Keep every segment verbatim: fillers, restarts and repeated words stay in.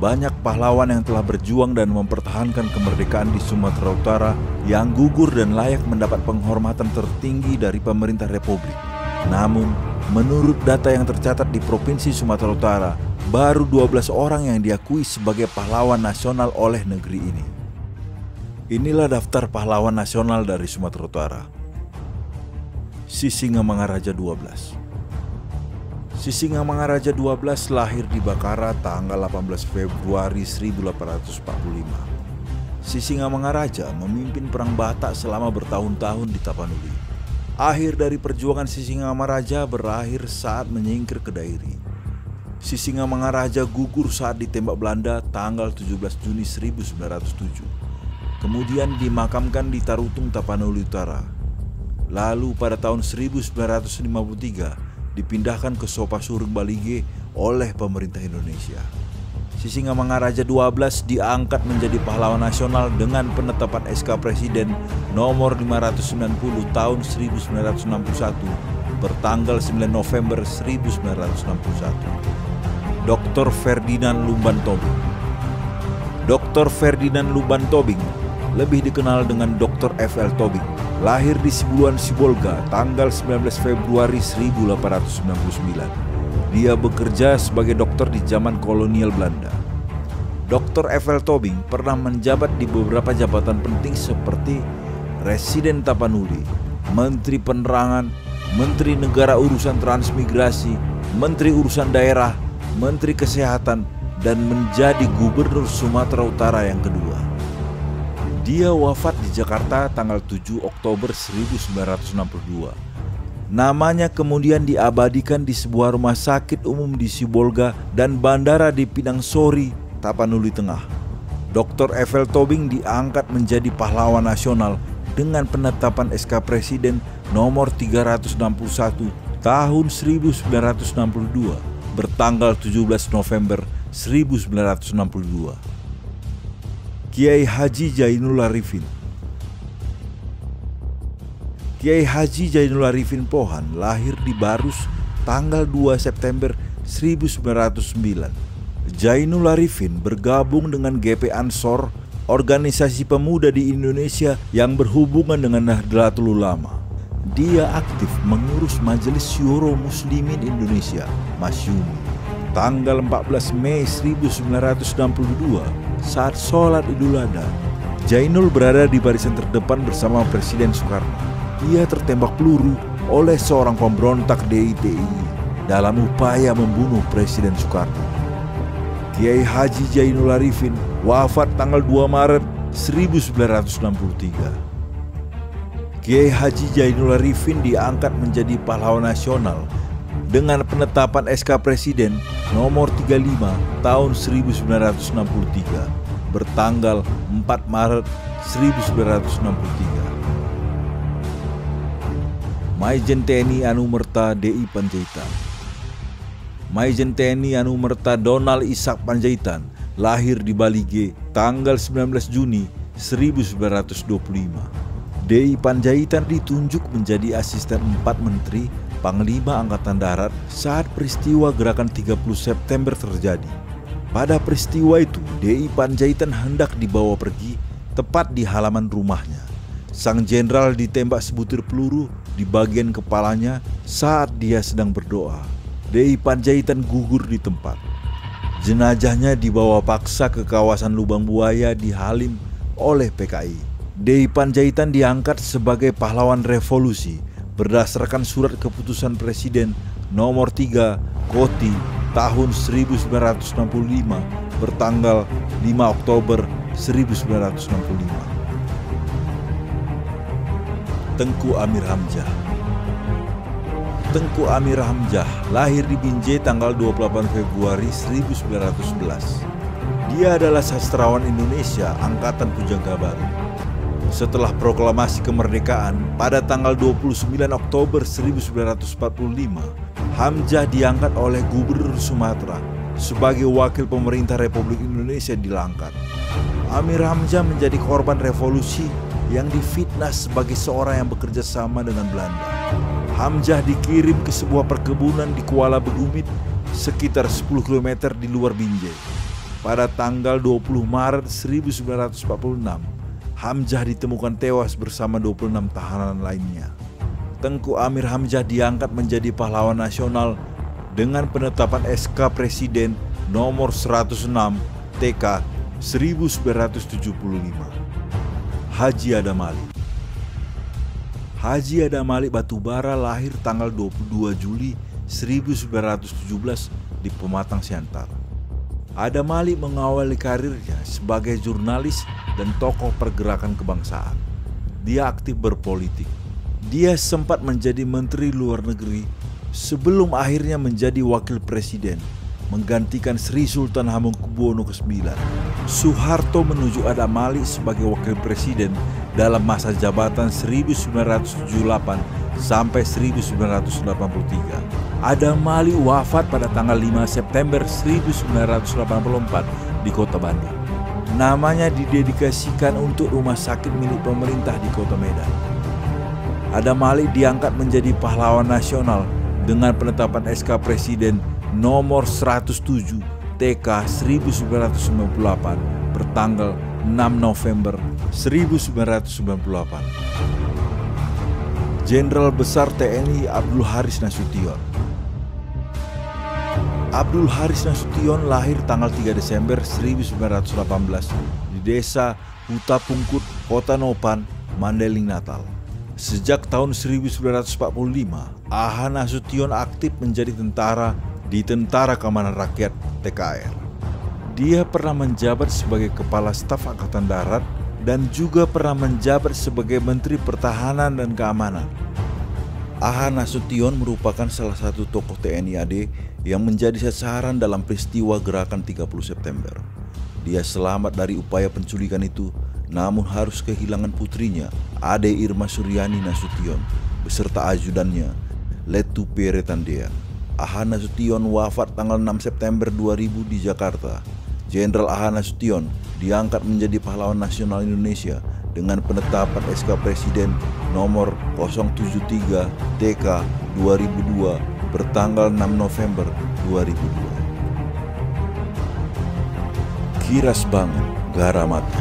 banyak pahlawan yang telah berjuang dan mempertahankan kemerdekaan di Sumatera Utara yang gugur dan layak mendapat penghormatan tertinggi dari pemerintah Republik. Namun, menurut data yang tercatat di Provinsi Sumatera Utara, baru dua belas orang yang diakui sebagai pahlawan nasional oleh negeri ini. Inilah daftar pahlawan nasional dari Sumatera Utara. Sisingamangaraja dua belas. Sisingamangaraja dua belas lahir di Bakara tanggal delapan belas Februari seribu delapan ratus empat puluh lima. Sisingamangaraja memimpin Perang Batak selama bertahun-tahun di Tapanuli. Akhir dari perjuangan Sisingamangaraja berakhir saat menyingkir ke Dairi. Sisingamangaraja gugur saat ditembak Belanda tanggal tujuh belas Juni seribu sembilan ratus tujuh. Kemudian dimakamkan di Tarutung, Tapanuli Utara. Lalu pada tahun seribu sembilan ratus lima puluh tiga dipindahkan ke Sopasurung Balige oleh pemerintah Indonesia. Sisingamangaraja dua belas diangkat menjadi pahlawan nasional dengan penetapan S K Presiden nomor lima ratus sembilan puluh tahun seribu sembilan ratus enam puluh satu bertanggal sembilan November seribu sembilan ratus enam puluh satu. Doktor Ferdinand Lumban Tobing. Doktor Ferdinand Lumban Tobing lebih dikenal dengan Doktor F L Tobing, lahir di Sibuluan, Sibolga tanggal sembilan belas Februari seribu delapan ratus sembilan puluh sembilan. Dia bekerja sebagai dokter di zaman kolonial Belanda. Doktor F L Tobing pernah menjabat di beberapa jabatan penting seperti Residen Tapanuli, Menteri Penerangan, Menteri Negara Urusan Transmigrasi, Menteri Urusan Daerah, Menteri Kesehatan, dan menjadi Gubernur Sumatera Utara yang kedua. Dia wafat di Jakarta tanggal tujuh Oktober seribu sembilan ratus enam puluh dua. Namanya kemudian diabadikan di sebuah rumah sakit umum di Sibolga dan bandara di Pinangsori, Tapanuli Tengah. Doktor F L Tobing diangkat menjadi pahlawan nasional dengan penetapan S K Presiden nomor tiga ratus enam puluh satu tahun seribu sembilan ratus enam puluh dua bertanggal tujuh belas November seribu sembilan ratus enam puluh dua. Kiai Haji Jainul Arifin. Kiai Haji Jainul Arifin Pohan lahir di Barus tanggal dua September seribu sembilan ratus sembilan. Jainul Arifin bergabung dengan G P Ansor, organisasi pemuda di Indonesia yang berhubungan dengan Nahdlatul Ulama. Dia aktif mengurus Majelis Syuro Muslimin Indonesia, Masyumi. Tanggal empat belas Mei seribu sembilan ratus enam puluh dua, saat sholat Idul Adha, Jainul berada di barisan terdepan bersama Presiden Soekarno. Ia tertembak peluru oleh seorang pemberontak D I T I dalam upaya membunuh Presiden Soekarno. Kiai Haji Jainul Arifin wafat tanggal dua Maret seribu sembilan ratus enam puluh tiga. Kiai Haji Jainul Arifin diangkat menjadi pahlawan nasional dengan penetapan S K Presiden nomor tiga puluh lima tahun seribu sembilan ratus enam puluh tiga bertanggal empat Maret seribu sembilan ratus enam puluh tiga. Maijen T N I Anumerta D I Panjaitan. Maijen T N I Anumerta Donald Ishak Panjaitan lahir di Balige tanggal sembilan belas Juni seribu sembilan ratus dua puluh lima. D I Panjaitan ditunjuk menjadi asisten empat menteri Panglima Angkatan Darat saat peristiwa Gerakan tiga puluh September terjadi. Pada peristiwa itu, D I Panjaitan hendak dibawa pergi tepat di halaman rumahnya. Sang jenderal ditembak sebutir peluru di bagian kepalanya saat dia sedang berdoa. D I Panjaitan gugur di tempat. Jenazahnya dibawa paksa ke kawasan Lubang Buaya di Halim oleh P K I. D I Panjaitan diangkat sebagai pahlawan revolusi berdasarkan surat keputusan Presiden nomor tiga Koti tahun seribu sembilan ratus enam puluh lima bertanggal lima Oktober seribu sembilan ratus enam puluh lima. Tengku Amir Hamzah. Tengku Amir Hamzah lahir di Binjai tanggal dua puluh delapan Februari seribu sembilan ratus sebelas. Dia adalah sastrawan Indonesia angkatan Pujangga Baru. Setelah proklamasi kemerdekaan pada tanggal dua puluh sembilan Oktober seribu sembilan ratus empat puluh lima, Hamzah diangkat oleh Gubernur Sumatera sebagai wakil pemerintah Republik Indonesia di Langkat. Amir Hamzah menjadi korban revolusi yang difitnah sebagai seorang yang bekerja sama dengan Belanda. Hamzah dikirim ke sebuah perkebunan di Kuala Begumit sekitar sepuluh kilometer di luar Binjai. pada tanggal dua puluh Maret seribu sembilan ratus empat puluh enam, Hamzah ditemukan tewas bersama dua puluh enam tahanan lainnya. Tengku Amir Hamzah diangkat menjadi pahlawan nasional dengan penetapan S K Presiden nomor seratus enam T K seribu sembilan ratus tujuh puluh lima. Haji Adam Ali. Haji Adam Ali Batubara lahir tanggal dua puluh dua Juli seribu sembilan ratus tujuh belas di Pematang Siantar. Adam Ali mengawali karirnya sebagai jurnalis dan tokoh pergerakan kebangsaan. Dia aktif berpolitik. Dia sempat menjadi Menteri Luar Negeri sebelum akhirnya menjadi Wakil Presiden, menggantikan Sri Sultan Hamengkubuwono kesembilan. Soeharto menunjuk Adam Ali sebagai Wakil Presiden dalam masa jabatan seribu sembilan ratus tujuh puluh delapan sampai seribu sembilan ratus delapan puluh tiga. Adam Ali wafat pada tanggal lima September seribu sembilan ratus delapan puluh empat di Kota Bandung. Namanya didedikasikan untuk rumah sakit milik pemerintah di Kota Medan. Adam Ali diangkat menjadi pahlawan nasional dengan penetapan S K Presiden nomor seratus tujuh T K seribu sembilan ratus sembilan puluh delapan bertanggal enam November seribu sembilan ratus sembilan puluh delapan. Jenderal Besar T N I Abdul Haris Nasution. Abdul Haris Nasution lahir tanggal tiga Desember seribu sembilan ratus delapan belas di desa Huta Pungkut, Kota Nopan, Mandailing, Natal. Sejak tahun seribu sembilan ratus empat puluh lima, A H Nasution aktif menjadi tentara di Tentara Keamanan Rakyat T K R. Dia pernah menjabat sebagai Kepala Staf Angkatan Darat dan juga pernah menjabat sebagai Menteri Pertahanan dan Keamanan. A H Nasution merupakan salah satu tokoh T N I A D yang menjadi sasaran dalam peristiwa gerakan tiga puluh September. Dia selamat dari upaya penculikan itu, namun harus kehilangan putrinya, Ade Irma Suryani Nasution, beserta ajudannya, Letu Peretandean. A H Nasution wafat tanggal enam September dua ribu di Jakarta. Jenderal A H Nasution diangkat menjadi pahlawan nasional Indonesia dengan penetapan S K Presiden nomor nol tujuh tiga T K dua ribu dua bertanggal enam November dua ribu dua. Kiras Bangun, Garamata.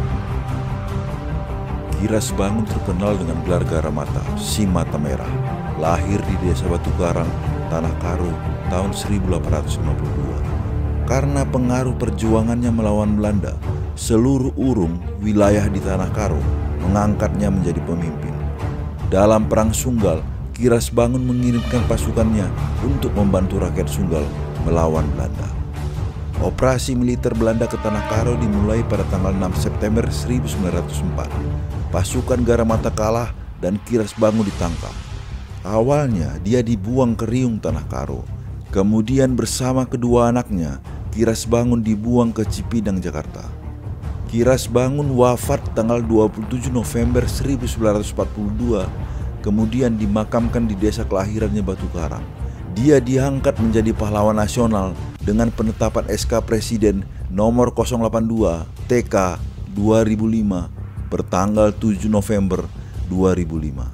Kiras Bangun terkenal dengan gelar Garamata, si mata merah. Lahir di Desa Batu Karang, Tanah Karo tahun seribu delapan ratus lima puluh dua. Karena pengaruh perjuangannya melawan Belanda, seluruh urung wilayah di Tanah Karo mengangkatnya menjadi pemimpin. Dalam Perang Sunggal, Kiras Bangun mengirimkan pasukannya untuk membantu rakyat Sunggal melawan Belanda. Operasi militer Belanda ke Tanah Karo dimulai pada tanggal enam September seribu sembilan ratus empat. Pasukan Garamata kalah dan Kiras Bangun ditangkap. Awalnya dia dibuang ke Riung Tanah Karo. Kemudian bersama kedua anaknya, Kiras Bangun dibuang ke Cipinang, Jakarta. Kiras Bangun wafat tanggal dua puluh tujuh November seribu sembilan ratus empat puluh dua, kemudian dimakamkan di desa kelahirannya Batu Karang. Dia diangkat menjadi pahlawan nasional dengan penetapan S K Presiden nomor nol delapan dua T K dua ribu lima bertanggal tujuh November dua ribu lima.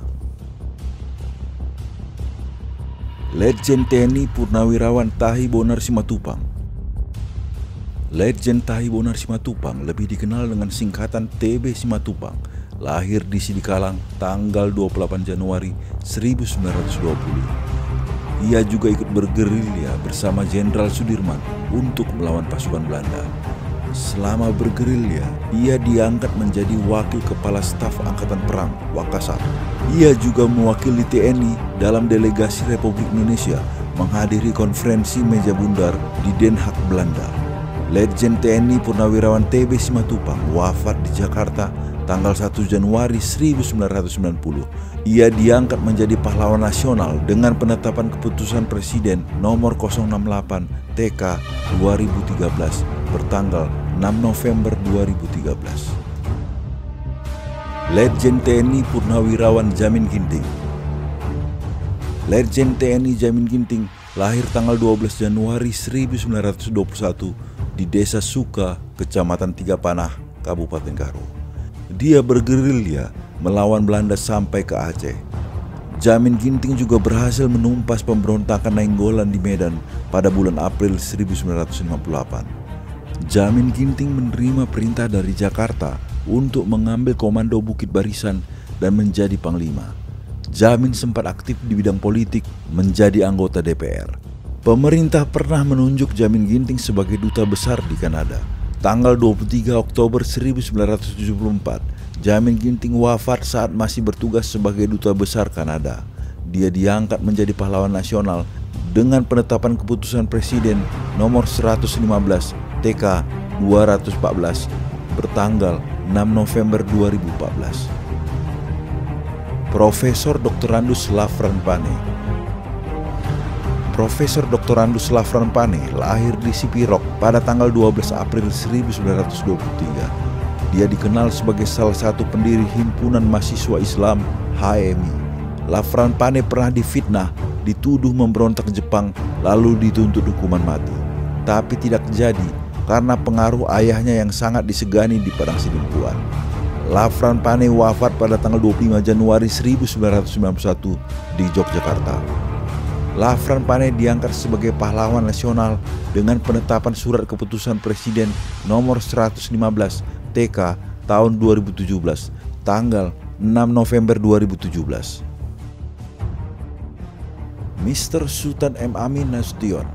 Letjen T N I Purnawirawan Tahi Bonar Simatupang. Letjen Tahi Bonar Simatupang lebih dikenal dengan singkatan T B Simatupang, lahir di Sidikalang tanggal dua puluh delapan Januari seribu sembilan ratus dua puluh. Ia juga ikut bergerilya bersama Jenderal Sudirman untuk melawan pasukan Belanda. Selama bergerilya, ia diangkat menjadi Wakil Kepala Staf Angkatan Perang Wakasat. Ia juga mewakili T N I dalam delegasi Republik Indonesia menghadiri konferensi meja bundar di Den Haag, Belanda. Letjen T N I Purnawirawan T B Simatupang wafat di Jakarta tanggal satu Januari seribu sembilan ratus sembilan puluh. Ia diangkat menjadi pahlawan nasional dengan penetapan keputusan Presiden nomor nol enam delapan T K dua ribu tiga belas bertanggal enam November dua ribu tiga belas. Letjen T N I Purnawirawan Jamin Ginting. Letjen T N I Jamin Ginting lahir tanggal dua belas Januari seribu sembilan ratus dua puluh satu di Desa Suka, Kecamatan Tiga Panah, Kabupaten Karo. Dia bergerilya melawan Belanda sampai ke Aceh. Jamin Ginting juga berhasil menumpas pemberontakan Nainggolan di Medan pada bulan April seribu sembilan ratus lima puluh delapan. Jamin Ginting menerima perintah dari Jakarta untuk mengambil komando Bukit Barisan dan menjadi panglima. Jamin sempat aktif di bidang politik, menjadi anggota D P R. Pemerintah pernah menunjuk Jamin Ginting sebagai duta besar di Kanada. Tanggal dua puluh tiga Oktober seribu sembilan ratus tujuh puluh empat, Jamin Ginting wafat saat masih bertugas sebagai duta besar Kanada. Dia diangkat menjadi pahlawan nasional dengan penetapan keputusan Presiden nomor seratus lima belas T K dua ratus empat belas bertanggal enam November dua ribu empat belas. Profesor Doktorandus Lafran Pane. Profesor Doktorandus Lafran Pane lahir di Sipirok pada tanggal dua belas April seribu sembilan ratus dua puluh tiga. Dia dikenal sebagai salah satu pendiri Himpunan Mahasiswa Islam H M I. Lafran Pane pernah difitnah, dituduh memberontak Jepang, lalu dituntut hukuman mati. Tapi tidak jadi karena pengaruh ayahnya yang sangat disegani di Padang Sidempuan. Lafran Pane wafat pada tanggal dua puluh lima Januari seribu sembilan ratus sembilan puluh satu di Yogyakarta. Lafran Pane diangkat sebagai pahlawan nasional dengan penetapan surat keputusan Presiden nomor seratus lima belas T K tahun dua ribu tujuh belas, tanggal enam November dua ribu tujuh belas. Mister Sultan M. Amin Nasution.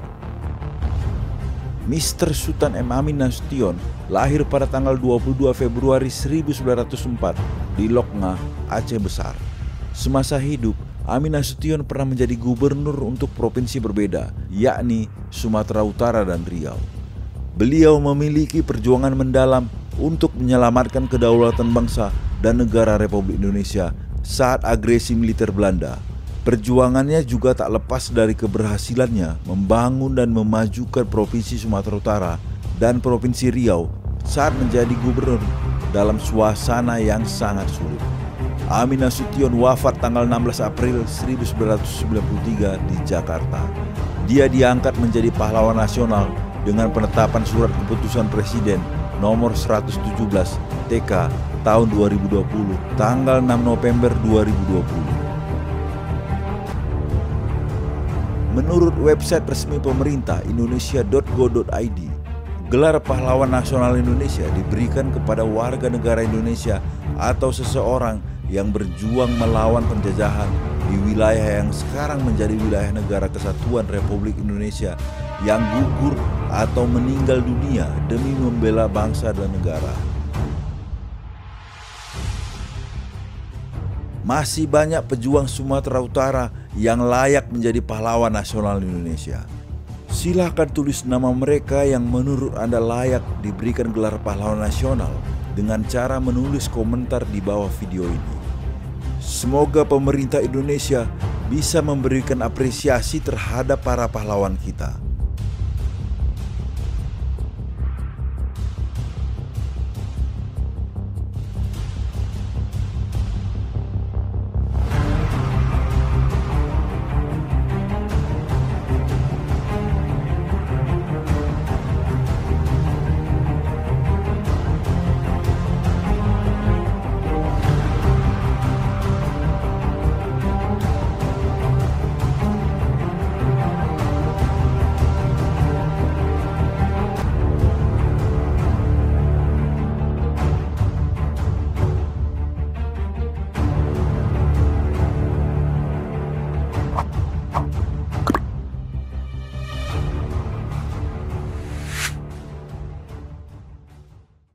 Mister Sultan M. Amin Nasution lahir pada tanggal dua puluh dua Februari seribu sembilan ratus empat di Loknga, Aceh Besar. Semasa hidup, Amin Nasution pernah menjadi gubernur untuk provinsi berbeda, yakni Sumatera Utara dan Riau. Beliau memiliki perjuangan mendalam untuk menyelamatkan kedaulatan bangsa dan negara Republik Indonesia saat agresi militer Belanda. Perjuangannya juga tak lepas dari keberhasilannya membangun dan memajukan Provinsi Sumatera Utara dan Provinsi Riau saat menjadi gubernur dalam suasana yang sangat sulit. Amin Nasution wafat tanggal enam belas April seribu sembilan ratus sembilan puluh tiga di Jakarta. Dia diangkat menjadi pahlawan nasional dengan penetapan surat keputusan Presiden nomor seratus tujuh belas T K tahun dua ribu dua puluh, tanggal enam November dua ribu dua puluh. Menurut website resmi pemerintah indonesia dot go dot i d, gelar pahlawan nasional Indonesia diberikan kepada warga negara Indonesia atau seseorang yang berjuang melawan penjajahan di wilayah yang sekarang menjadi wilayah Negara Kesatuan Republik Indonesia yang gugur atau meninggal dunia demi membela bangsa dan negara. Masih banyak pejuang Sumatera Utara yang layak menjadi pahlawan nasional Indonesia. Silahkan tulis nama mereka yang menurut Anda layak diberikan gelar pahlawan nasional dengan cara menulis komentar di bawah video ini. Semoga pemerintah Indonesia bisa memberikan apresiasi terhadap para pahlawan kita.